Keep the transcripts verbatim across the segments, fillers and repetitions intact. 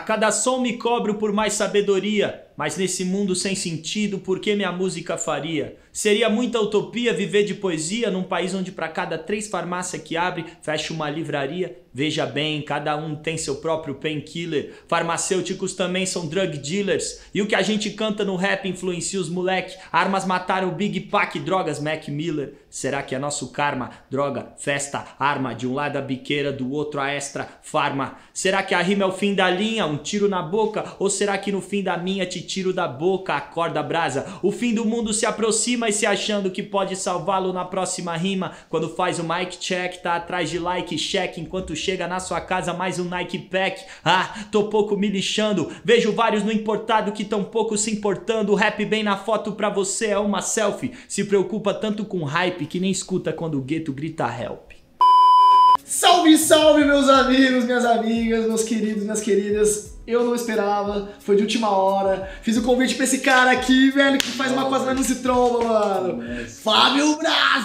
cada som me cobro por mais sabedoria, mas nesse mundo sem sentido, por que minha música faria? Seria muita utopia viver de poesia num país onde pra cada três farmácias que abre, fecha uma livraria. Veja bem, cada um tem seu próprio painkiller. Farmacêuticos também são drug dealers. E o que a gente canta no rap influencia os moleque. Armas mataram o Big Pac, drogas Mac Miller. Será que é nosso karma? Droga, festa, arma. De um lado a biqueira, do outro a extra farma. Será que a rima é o fim da linha? Um tiro na boca? Ou será que no fim da minha te tiro da boca? Acorda brasa. O fim do mundo se aproxima e se achando que pode salvá-lo na próxima rima. Quando faz o mic check, tá atrás de like check. Enquanto chega na sua casa mais um Nike Pack. Ah, tô pouco me lixando. Vejo vários no importado que tão pouco se importando. O rap bem na foto pra você é uma selfie. Se preocupa tanto com hype que nem escuta quando o gueto grita help. Salve, salve meus amigos, minhas amigas, meus queridos, minhas queridas. Eu não esperava, foi de última hora. Fiz o convite pra esse cara aqui, velho, que faz uma coisa, mas não se tromba, mano. É Fábio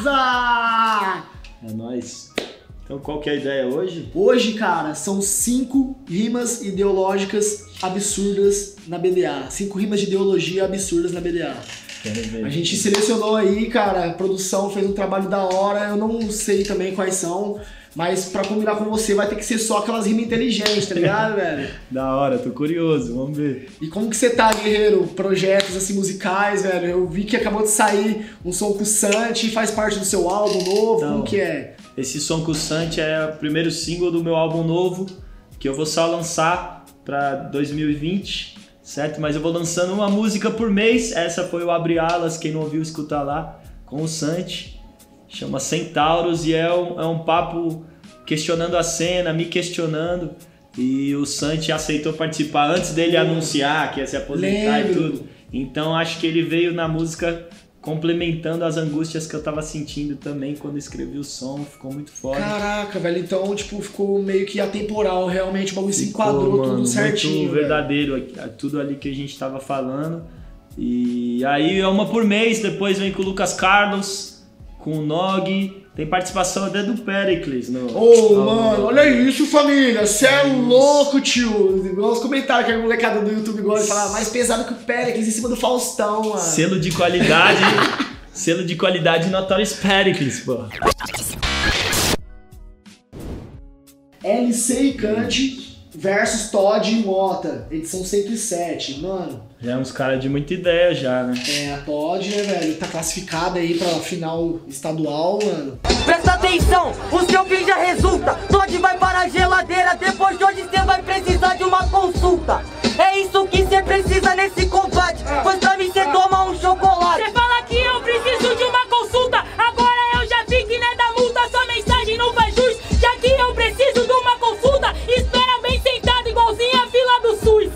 Braza! É nóis. Então qual que é a ideia hoje? Hoje, cara, são cinco rimas ideológicas absurdas na B D A. Cinco rimas de ideologia absurdas na B D A. A gente selecionou aí, cara, a produção fez um trabalho da hora. Eu não sei também quais são, mas pra combinar com você vai ter que ser só aquelas rimas inteligentes, tá ligado, velho? Da hora, tô curioso, vamos ver. E como que você tá, guerreiro? Projetos assim musicais, velho? Eu vi que acabou de sair um som com o Santi, faz parte do seu álbum novo, então, como que é? Esse som com o Santi é o primeiro single do meu álbum novo, que eu vou só lançar pra dois mil e vinte, certo? Mas eu vou lançando uma música por mês. Essa foi o Abre Alas, quem não ouviu, escuta lá, com o Santi. Chama Centauros e é um, é um papo questionando a cena, me questionando. E o Santi aceitou participar antes dele anunciar que ia se aposentar. Lembro. E tudo. Então acho que ele veio na música complementando as angústias que eu tava sentindo também quando escrevi o som, ficou muito foda. Caraca, velho, então, tipo, ficou meio que atemporal, realmente, o bagulho se enquadrou, mano, tudo certinho. Muito verdadeiro, tudo ali que a gente tava falando. E aí é uma por mês, depois vem com o Lucas Carlos, com o Nog, tem participação até do Pericles. Ô, oh, mano, olha isso, família, cê é louco, tio. Igual os comentários que a molecada do YouTube gosta de falar, mais pesado que o Pericles em cima do Faustão, mano. Selo de qualidade, selo de qualidade Notorious Pericles, pô. L C e Kant versus Todd e Mota, edição cento e sete, mano. Já é uns caras de muita ideia já, né? É, a Todd, né, velho, tá classificada aí pra final estadual, mano. Presta atenção, o seu fim já resulta. Todd vai para a geladeira, depois de hoje você vai precisar de uma consulta. É isso que você precisa nesse combate, pois pra mim você toma um chocolate. Você fala que eu preciso de uma consulta, agora eu já vi que não é da multa, sua mensagem não faz jus. Já que eu preciso de uma consulta, espera bem sentado, igualzinho a fila do SUS.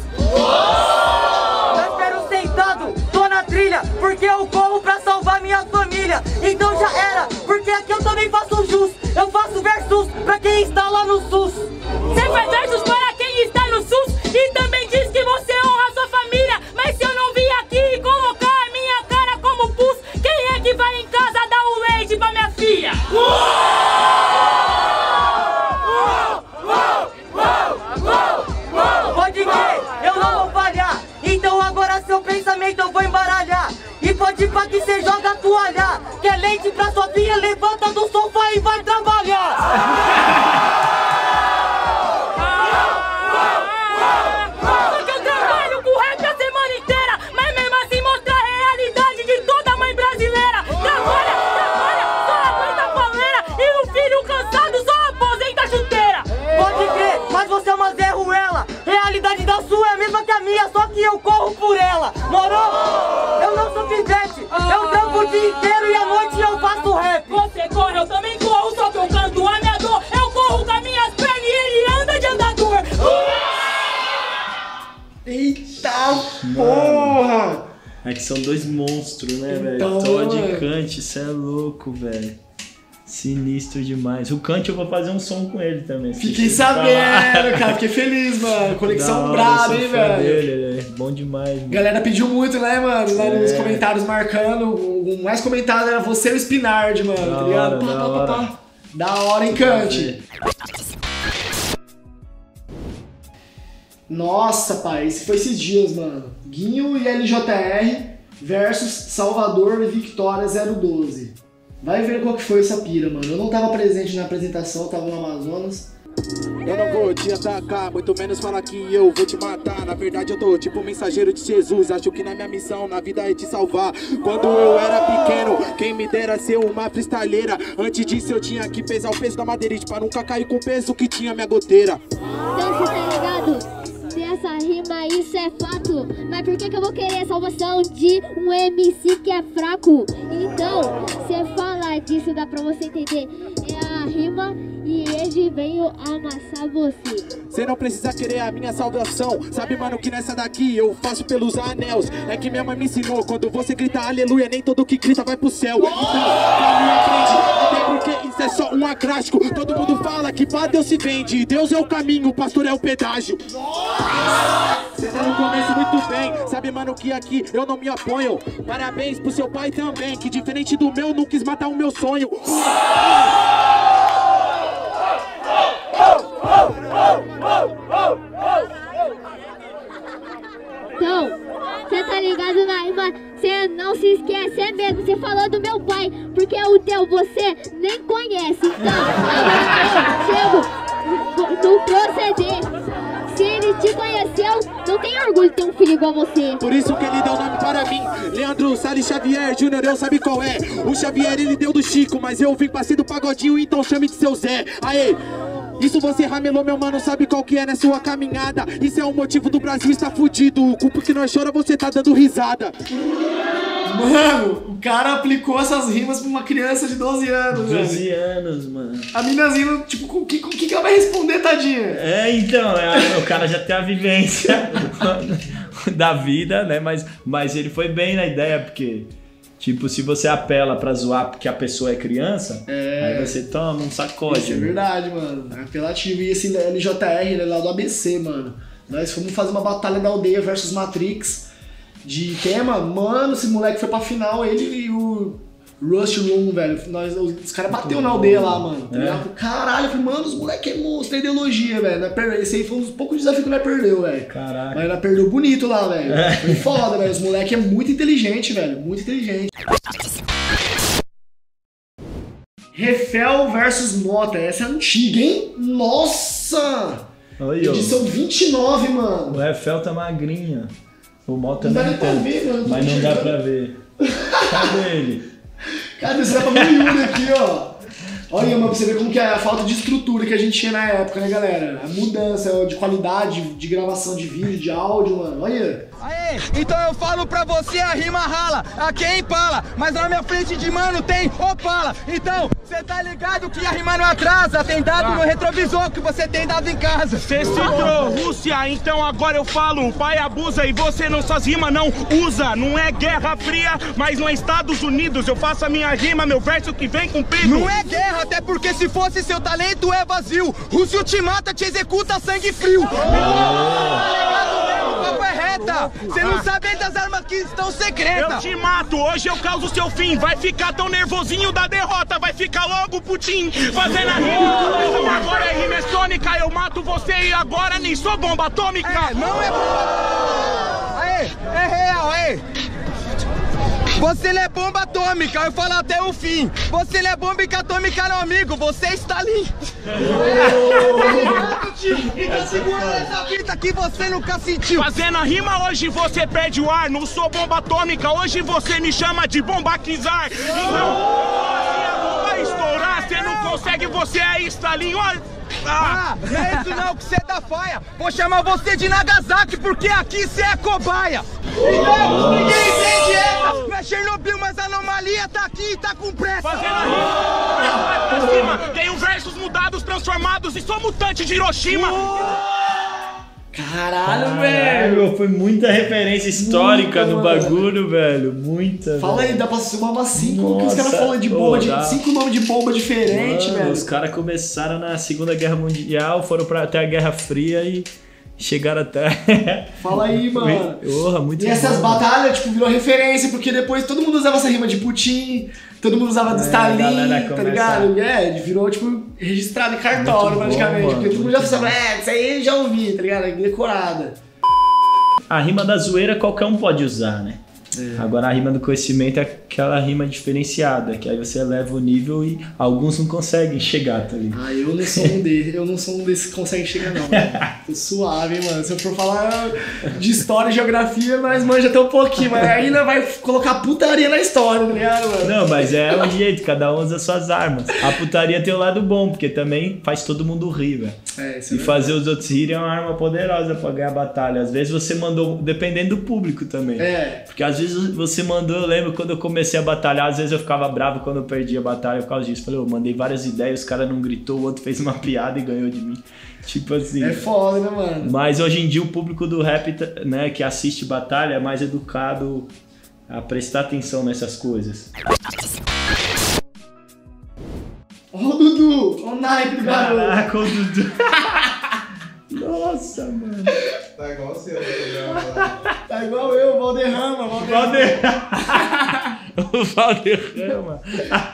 Eu espero sentado, tô na trilha, porque eu corro pra salvar minha família. Então já era, porque aqui eu também faço jus. Eu faço versus pra quem está lá no SUS. Você faz versus para quem está no SUS e também diz que você honra sua família. Mas se eu não vir aqui e colocar a minha cara como pus, quem é que vai em casa dar o leite pra minha filha? Pode crer, eu não vou falhar. Então agora seu pensamento eu vou embaralhar. E pode pá que cê joga a toalha. Quer leite pra sua filha, levanta do sofá e vai trabalhar. Só que eu trabalho com rap a semana inteira, mas mesmo assim mostra a realidade de toda mãe brasileira. Trabalha, trabalha, só aguenta a pauleira e o filho cansado só aposenta a chuteira. Pode crer, mas você é uma Zé Ruela. Realidade da sua é a mesma que a minha, só que eu corro por ela. Morou? Eu não sou pivete, eu trampo o dia inteiro e à noite eu faço rap. Você corre, eu também corro, só que eu canto a minha dor. Eu corro com as minhas pernas e ele anda de andador. Eita porra! É que são dois monstros, né, Então, velho? Todd é. e Kant, isso é louco, velho. Sinistro demais. O Kant eu vou fazer um som com ele também. Fiquei sabendo, cara. Fiquei feliz, mano. Conexão braba, hein, velho. Dele, ele é bom demais, mano. Galera pediu muito, né, mano? Lá É. nos comentários marcando. O mais comentado era você e o Spinard, mano. Da Tá ligado? hora, Pá, da pá, hora. pá, pá. Da hora, hein, Kant? Nossa, pai, esse foi esses dias, mano. Guinho e L J R versus Salvador e Victoria zero doze. Vai ver qual que foi essa pira, mano. Eu não tava presente na apresentação, eu tava no Amazonas. Eu não vou te atacar, muito menos falar que eu vou te matar. Na verdade eu tô tipo mensageiro de Jesus. Acho que na minha missão, na vida é te salvar. Quando eu era pequeno, quem me dera ser uma freestyleira. Antes disso eu tinha que pesar o peso da madeirite pra nunca cair com o peso que tinha minha goteira. Então cê tá ligado? Se essa rima, isso é fato. Mas por que que eu vou querer a salvação de um M C que é fraco? Então, cê fala disso, dá pra você entender. É a rima e ele veio amassar você. Cê não precisa querer a minha salvação. Sabe, mano, que nessa daqui eu faço pelos anéis. É que minha mãe me ensinou, quando você grita aleluia, nem todo que grita vai pro céu. Então, calma, aprende, até porque isso é só um acrástico. Todo mundo fala que pra Deus se vende. Deus é o caminho, o pastor é o pedágio. Cê tá no começo muito bem. Sabe, mano, que aqui eu não me apoio. Parabéns pro seu pai também, que diferente do meu, não quis matar o meu sonho. Então, cê tá ligado na rima, cê não se esquece, é mesmo, cê falou do meu pai, porque o teu você nem conhece. Então, agora eu chego no proceder. Se ele te conheceu, não tem orgulho de ter um filho igual você. Por isso que ele deu o nome para mim, Leandro Salles Xavier Júnior, eu sabe qual é. O Xavier ele deu do Chico, mas eu vim pra ser do Pagodinho, então chame de seu Zé. Aê! Isso você ramelou, meu mano, sabe qual que é na sua caminhada. Isso é o motivo do Brasil estar fudido. O culpa que nós chora, você tá dando risada. Mano, o cara aplicou essas rimas pra uma criança de doze anos, velho. doze anos, mano. A minazinha, tipo, com o que, com que, que ela vai responder, tadinha? É, então, é, o cara já tem a vivência da vida, né? Mas, mas ele foi bem na ideia, porque... Tipo, se você apela pra zoar porque a pessoa é criança, é. Aí você toma um sacode. Isso é verdade, mano. É apelativo. E esse L J R, ele é lá do A B C, mano. Nós fomos fazer uma batalha da aldeia versus Matrix de tema. Mano, esse moleque foi pra final, ele e o Rust Room, velho. Nós, os caras bateu na aldeia lá, mano. É. Caralho, eu falei, mano, os moleques é monstro, é ideologia, velho. Esse aí foi um dos poucos desafios que nós perdeu, velho. Caralho. Mas nós perdeu bonito lá, velho. É. Foi foda, velho. Os moleques é muito inteligente, velho. Muito inteligente. Refel versus Mota. Essa é antiga, hein? Nossa! Oi, edição vinte e nove, mano. O Refel tá magrinha. O Mota não não dá nem pra ver, mano. Mas não dá pra ver. Cadê ele? Cara, você dá pra ver o Yuri aqui, ó. Olha, mano, pra você ver como que é a falta de estrutura que a gente tinha na época, né, galera? A mudança de qualidade de gravação de vídeo, de áudio, mano. Olha. Aê, então eu falo pra você a rima rala, aqui é Impala, mas na minha frente de mano tem Opala. Então, cê tá ligado que a rima não atrasa, tem dado ah. no retrovisor que você tem dado em casa. Cê citou Rússia, então agora eu falo, o pai abusa e você não suas rimas não usa. Não é Guerra Fria, mas não é Estados Unidos, eu faço a minha rima, meu verso que vem cumprido. Não é guerra, até porque se fosse seu talento é vazio. Rússio te mata, te executa sangue frio. Papo é reta, cê não sabe das armas que estão secretas. Eu te mato, hoje eu causo seu fim. Vai ficar tão nervosinho da derrota, vai ficar logo Putin fazendo a rima. Agora é rima sônica, eu mato você e agora nem sou bomba atômica. É, não é bomba. Aê, é real, aê. Você não é bomba atômica, eu falo até o fim. Você não é bomba atômica, não, amigo, você está ali. Então segura essa fita que você nunca sentiu. Fazendo a rima hoje você perde o ar. Não sou bomba atômica, hoje você me chama de bomba Kizar. Então, assim a bomba estourar, você não consegue, você é Stalin, olha. Ah, não é isso não que cê dá faia. Vou chamar você de Nagasaki porque aqui cê é cobaia. Então, ninguém entende essa. Não é Chernobyl, mas a anomalia tá aqui e tá com pressa. Fazendo a rima, vai pra cima. Tenho versos mudados, transformados e sou mutante de Hiroshima. Uh! Caralho, Caralho, velho. Foi muita referência histórica muita, no bagulho, velho. Muita. Fala velho. aí, dá pra somar umas cinco. Que os caras falam de bomba, de dá. cinco nomes de bomba diferentes, Mano, velho. Os caras começaram na Segunda Guerra Mundial, foram pra, até a Guerra Fria e chegaram até... Fala aí, mano. Porra, muito E essas bom, batalhas, tipo, virou referência, porque depois todo mundo usava essa rima de Putin, todo mundo usava do É, Stalin, galera tá começa- ligado? É, virou, tipo, registrado em cartório, Muito bom, praticamente. mano, porque todo mundo muito já falava, é, isso aí já ouvi, tá ligado? Decorada. A rima da zoeira qualquer um pode usar, né? É. Agora a rima do conhecimento é aquela rima diferenciada, que aí você eleva o nível e alguns não conseguem chegar, tá ligado? Ah, eu não sou um desses, eu não sou um desses que consegue chegar, não. Mano. Tô suave, hein, mano. Se eu for falar de história e geografia, nós manja até um pouquinho, mas ainda vai colocar putaria na história, tá ligado, mano? Não, mas é um jeito, cada um usa suas armas. A putaria tem o lado bom, porque também faz todo mundo rir, velho. É, isso é E verdade. fazer os outros rirem é uma arma poderosa pra ganhar a batalha. Às vezes você mandou, dependendo do público também. É. Porque às vezes você mandou, eu lembro quando eu comecei a batalhar, às vezes eu ficava bravo quando eu perdia a batalha por causa disso. Falei, eu mandei várias ideias, os caras não gritou, o outro fez uma piada e ganhou de mim. Tipo assim. É foda, né, mano? Mas hoje em dia o público do rap, né, que assiste batalha é mais educado a prestar atenção nessas coisas. Ó o Dudu, ó o naipe do garoto. Caraca, o Dudu. Nossa, mano. Tá igual o seu programa. Tá igual eu, Valderrama, Valderrama. O Valderrama.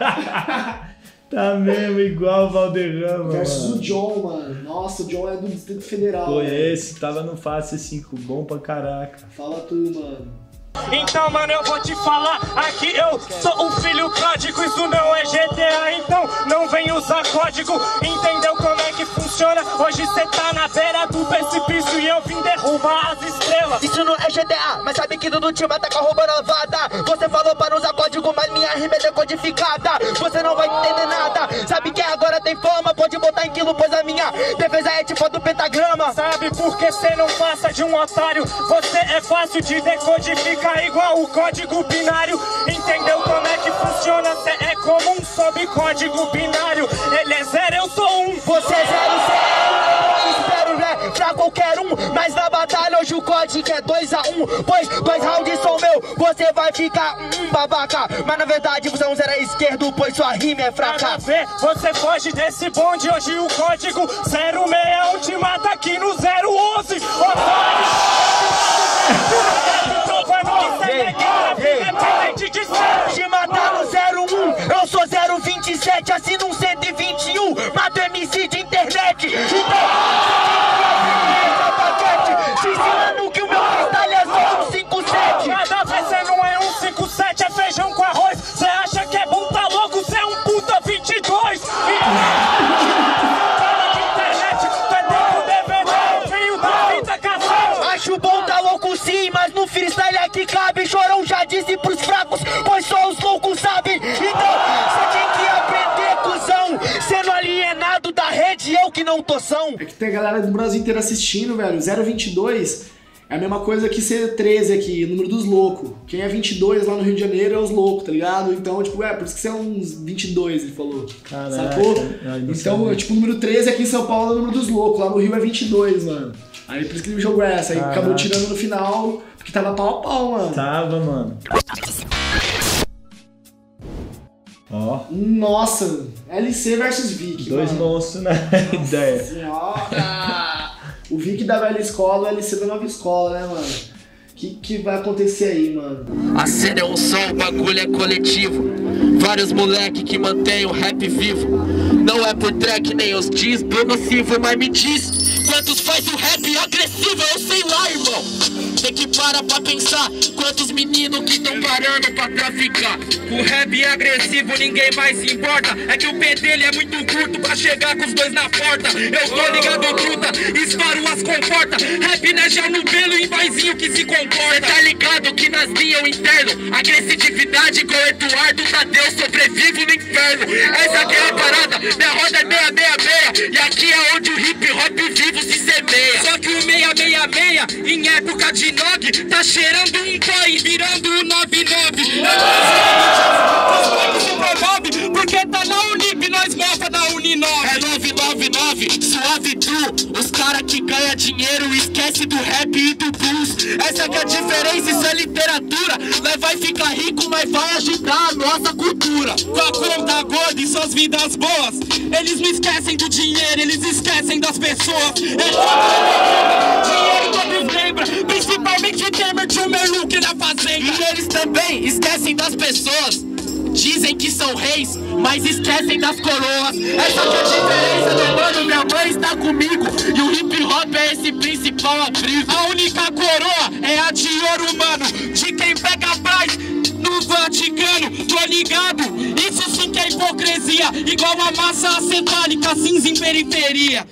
Tá mesmo igual o Valderrama. Versus mano. o John, mano. Nossa, o John é do Distrito Federal. Conheço, tava no Fácil cinco, bom pra caraca. Fala tu, mano. Então, mano, eu vou te falar aqui, eu sou um filho pródigo, isso não é G T A, então não vem usar código, entendeu como é que funciona? Hoje cê tá na beira do precipício e eu vim derrubar as estrelas. Isso não é G T A, mas sabe que Dudu Tima tá com a roupa novada. Você falou para usar código, mas minha rima é decodificada. Você não vai entender nada, sabe que agora tem fama, pode botar em quilo, pois a minha defesa é tipo a do pentagrama. Sabe por que cê não passa de um otário? Você é fácil de decodificar igual o código binário. Entendeu como é que funciona? Cê é comum sob código binário. Ele é zero, eu sou um. Você é zero, cê é um. Espero, né, pra qualquer um. Mas na batalha hoje o código é dois a um. Pois dois rounds são meu, você vai ficar um babaca. Mas na verdade você é um zero à esquerdo, pois sua rima é fraca. Nada a ver, você foge desse bonde. Hoje o código zero seis um te mata aqui no zero onze. Otário! Te matar no zero um, eu sou zero vinte e sete, assino um cento e vinte e um, mato M C de internet. Se ensinando que o meu freestyle é só um cinco sete. Nada a ver, cê não é um cinco sete, é feijão com arroz. Cê acha que é bom, tá louco, cê é um puta vinte e dois. Acho bom, tá louco sim, mas no freestyle aqui cabe. Chorão já disse pros fracos, pois só os loucos sabem. Então, cê tem que aprender, cuzão. Sendo alienado da rede, eu que não tô são. É que tem a galera do Brasil inteiro assistindo, velho. zero vinte e dois é a mesma coisa que ser treze aqui, o número dos loucos. Quem é vinte e dois lá no Rio de Janeiro é os loucos, tá ligado? Então, tipo, é, por isso que você é uns vinte e dois, ele falou. Caraca, sacou? ai, não Então, sabia. tipo, o número treze aqui em São Paulo é o número dos loucos, lá no Rio é vinte e dois, mano. Aí por isso que ele jogou essa, aí Caraca. acabou tirando no final, porque tava pau a pau, mano. Tava, mano. Ó, Nossa, L C versus Vic, dois mano. monstros na ideia. Senhora! O Vic da velha escola, o L C da nova escola, né, mano? O que, que vai acontecer aí, mano? A cena é um som, o bagulho é coletivo. Vários moleque que mantém o rap vivo. Não é por track nem os diz, nocivo, mas me diz quantos faz o rap agressivo, eu sei lá, irmão. Tem que parar pra pensar quantos meninos que estão parando pra traficar. O rap é agressivo, ninguém mais se importa. É que o pé dele é muito curto pra chegar com os dois na porta. Eu tô ligado, truta, estouro as comporta. Rap né, já no pelo e vaizinho que se comporta. Cê tá ligado que nas linhas eu interno agressividade com o Eduardo Tadeu, sobrevivo no inferno. Essa aqui é a parada, minha roda é meia, meia, meia. E aqui é onde o hip hop vivo se semeia. Só que o meia, meia, meia, em época de nog, tá cheirando um pai, virando o nove nove. Porque tá na Unip, nós mofa da Uninove. É nove nove nove, suave true. Os cara que ganha dinheiro esquece do rap e do blues. Essa que é a diferença, isso é literatura. Leva vai ficar rico, mas vai agitar a nossa cultura. Com a conta gorda e suas vidas boas, eles não esquecem do dinheiro, eles esquecem das pessoas. Eles... dinheiro todos lembram, principalmente o Temer, tinha o Merluque na fazenda. E eles também esquecem das pessoas. Dizem que são reis, mas esquecem das coroas. Essa que é a diferença do mano, minha mãe está comigo. E o hip hop é esse principal abrigo. A única coroa é a de ouro, mano, de quem pega paz no Vaticano. Tô ligado? Isso sim que é hipocrisia. Igual a massa acetálica cinza em periferia.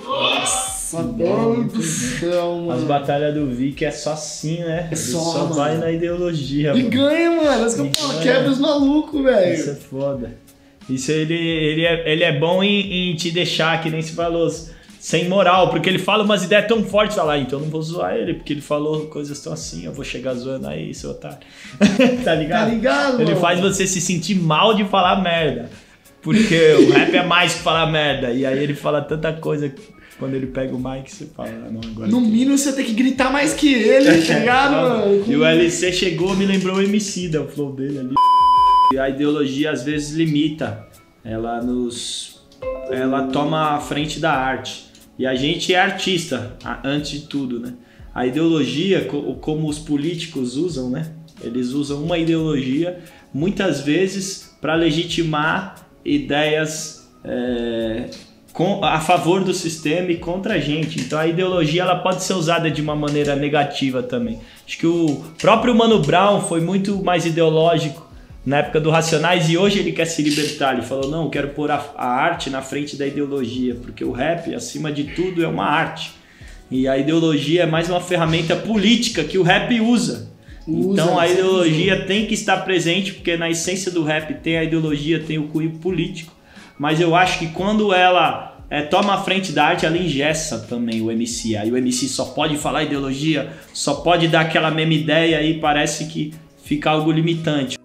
Nossa, Deus do céu, mano. As batalhas do Vic é só assim, né? É só, só mano. vai na ideologia, E mano. ganha, mano. Isso que eu falo, quebra os malucos, velho. Isso é foda. Isso ele, ele, é, ele é bom em, em te deixar, que nem se falou, sem moral. Porque ele fala umas ideias tão fortes, fala, ah, então eu não vou zoar ele, porque ele falou coisas tão assim, eu vou chegar zoando aí, seu otário. Tá ligado? Tá ligado, Ele mano. faz você se sentir mal de falar merda. Porque o rap é mais que falar merda. E aí ele fala tanta coisa. Quando ele pega o mic, você fala, ah, não, agora... No mínimo você tem que gritar mais que ele, tá ligado, mano? E o L C chegou, me lembrou o Emicida, o flow dele ali. E a ideologia às vezes limita. Ela nos... Ela toma a frente da arte. E a gente é artista, antes de tudo, né? A ideologia, como os políticos usam, né? Eles usam uma ideologia, muitas vezes, para legitimar ideias... É... Com, a favor do sistema e contra a gente. Então a ideologia ela pode ser usada de uma maneira negativa também. Acho que o próprio Mano Brown foi muito mais ideológico na época do Racionais e hoje ele quer se libertar. Ele falou, não, eu quero pôr a, a arte na frente da ideologia, porque o rap, acima de tudo, é uma arte. E a ideologia é mais uma ferramenta política que o rap usa. usa então a ideologia tem que estar presente, porque na essência do rap tem a ideologia, tem o cunho político. Mas eu acho que quando ela é, toma a frente da arte, ela engessa também o M C. Aí o M C só pode falar ideologia, só pode dar aquela mesma ideia e parece que fica algo limitante.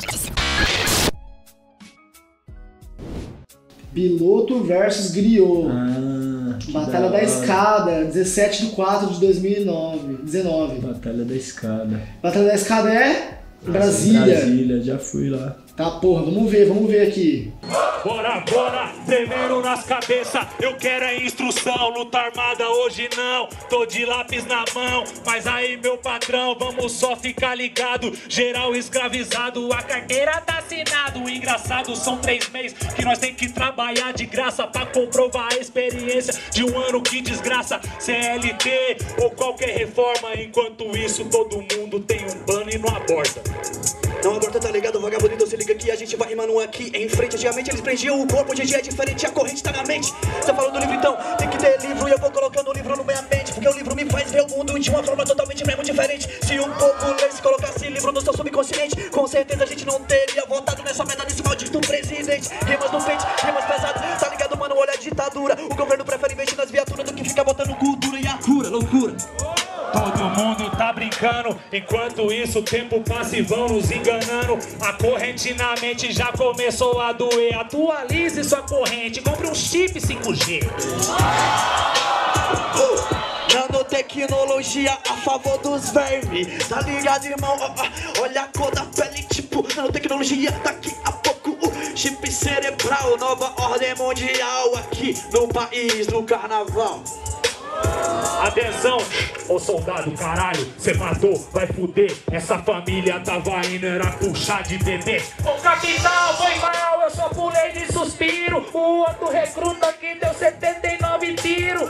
Piloto versus Griot. Ah, Batalha da, da Escada, dezessete de quatro de dois mil e dezenove. Batalha da Escada. Batalha da Escada é Brasília. Brasília, já fui lá. Tá, porra, vamos ver, vamos ver aqui. Bora, bora, tremendo nas cabeças, eu quero é instrução, luta armada hoje não, tô de lápis na mão, mas aí meu patrão, vamos só ficar ligado, geral escravizado, a carteira tá assinado, engraçado, são três meses que nós tem que trabalhar de graça pra comprovar a experiência de um ano que desgraça, C L T ou qualquer reforma, enquanto isso todo mundo tem um pano e não aborta. Não aborta, tá ligado, vagabundo, então se liga que a gente vai rimando aqui em frente. Antigamente eles prendiam o corpo, hoje em dia é diferente, a corrente tá na mente. Você falou do livro então, tem que ter livro e eu vou colocando o livro no minha mente, porque o livro me faz ver o mundo de uma forma totalmente mesmo diferente. Se um povo lesse, colocasse livro no seu subconsciente, com certeza a gente não teria votado nessa merda desse maldito presidente. Rimas no peito, rimas pesadas, tá ligado, mano, olha a ditadura. O governo prefere investir nas viaturas do que ficar botando cultura e a cura, loucura. Todo mundo tá brincando, enquanto isso o tempo passa e vão nos enganando. A corrente na mente já começou a doer. Atualize sua corrente, compre um chip cinco G. Oh, nanotecnologia a favor dos vermes, tá ligado, irmão? Oh, oh, olha a cor da pele, tipo, nanotecnologia daqui a pouco. O chip cerebral, nova ordem mundial aqui no país, no carnaval. Atenção, ô soldado, caralho, cê matou, vai fuder. Essa família tava indo, era puxar de bebê. Ô capitão, foi mal, eu só pulei de suspiro. O outro recruta aqui deu setenta e nove tiros.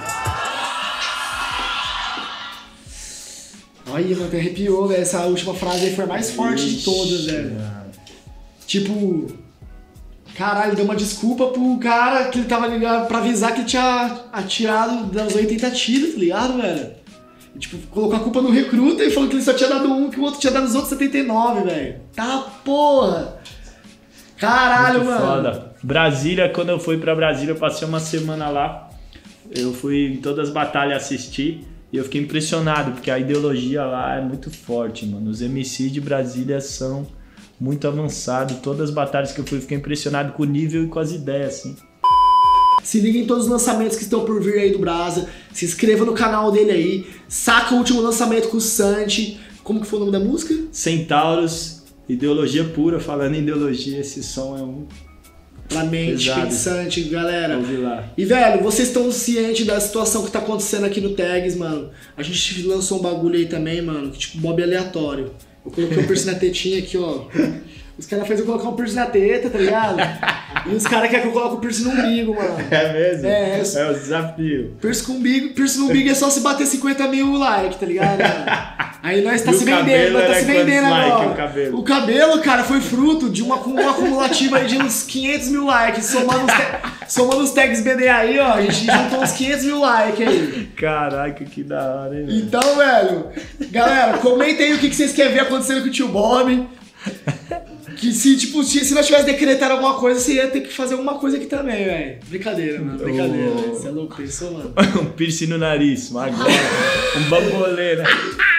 Olha, mano, arrepiou, velho. Essa última frase aí foi a mais forte de todas, velho. Tipo... Caralho, deu uma desculpa pro cara que ele tava ligado pra avisar que ele tinha atirado das oitenta tiros, tá ligado, velho? E, tipo, colocou a culpa no recruta e falou que ele só tinha dado um, que o outro tinha dado os outros setenta e nove, velho. Tá, porra! Caralho, muito mano! Foda. Brasília, quando eu fui pra Brasília, eu passei uma semana lá. Eu fui em todas as batalhas assistir e eu fiquei impressionado, porque a ideologia lá é muito forte, mano. Os M Cs de Brasília são... muito avançado, todas as batalhas que eu fui, eu fiquei impressionado com o nível e com as ideias, assim. Se liga em todos os lançamentos que estão por vir aí do Brasa, se inscreva no canal dele aí, saca o último lançamento com o Santi, Como que foi o nome da música? Centauros, ideologia pura. Falando em ideologia, esse som é um... Pra mente Pesado. pensante, galera. Ouvi lá. E, velho, vocês estão cientes da situação que tá acontecendo aqui no Tags, mano. A gente lançou um bagulho aí também, mano, que tipo, Bob aleatório. Eu coloquei um piercing na tetinha aqui, ó. Os caras fazem eu colocar um piercing na teta, tá ligado? E os caras querem que eu coloque um piercing no umbigo, mano. É mesmo? É, é, é o desafio. Piercing com umbigo, piercing no umbigo é só se bater cinquenta mil likes, tá ligado? Mano? Aí nós tá E se o vendendo, cabelo nós tá era se vendendo quantos agora. like, o cabelo? O cabelo, cara, foi fruto de uma, uma acumulativa aí de uns quinhentos mil likes. Somando os, ta- somando os tags B D aí, ó, a gente juntou uns quinhentos mil likes aí. Caraca, que da hora, hein, velho? Então, velho, galera, comentem aí o que que vocês querem ver acontecendo com o tio Bob. Que se, tipo, se, se nós tivesse decretado alguma coisa, você ia ter que fazer alguma coisa aqui também, velho. Brincadeira, mano. Brincadeira, velho. Você é louco, pensou, mano? Um piercing no nariz, uma agora, um bambolê, né?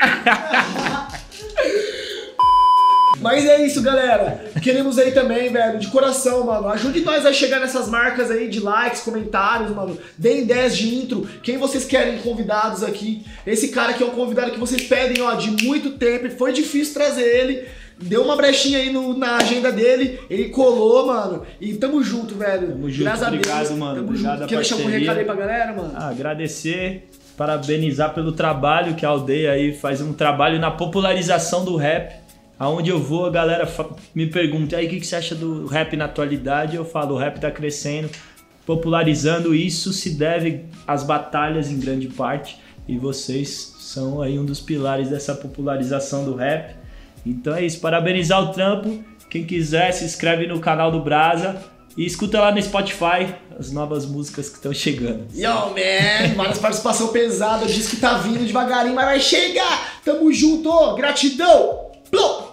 Mas é isso, galera. Queremos aí também, velho, de coração, mano. Ajude nós a chegar nessas marcas aí de likes, comentários, mano. Deem ideias de intro. Quem vocês querem convidados aqui? Esse cara aqui é um convidado que vocês pedem, ó, de muito tempo. Foi difícil trazer ele. Deu uma brechinha aí no, na agenda dele, ele colou, mano. E tamo junto, velho. Tamo junto, Graças obrigado, a Deus. mano. Tamo Obrigado junto. a Quer deixar algum parceria. recado aí pra galera, mano? Ah, agradecer, parabenizar pelo trabalho que a aldeia aí faz, um trabalho na popularização do rap. Aonde eu vou, a galera me pergunta, aí o que, que você acha do rap na atualidade? Eu falo, o rap tá crescendo, popularizando. Isso se deve às batalhas em grande parte. E vocês são aí um dos pilares dessa popularização do rap. Então é isso, parabenizar o trampo. Quem quiser, se inscreve no canal do Brasa e escuta lá no Spotify as novas músicas que estão chegando. Yo, man! Várias participação pesada, diz que tá vindo devagarinho, mas vai chegar! Tamo junto! Gratidão! Plum!